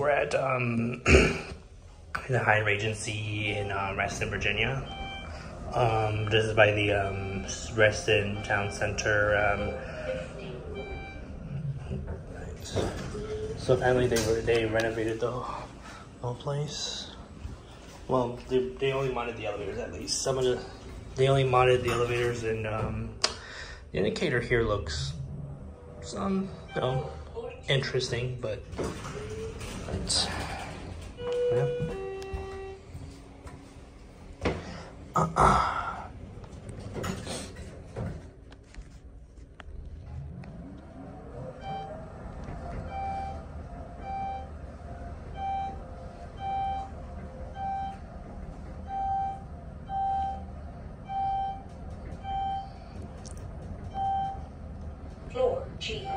we're at the Hyatt Regency in Reston, Virginia. This is by the Reston Town Center. So apparently they renovated the whole place. Well, they only modded the elevators at least. They only modded the elevators, and the indicator here looks you know, interesting, but yeah. Floor G.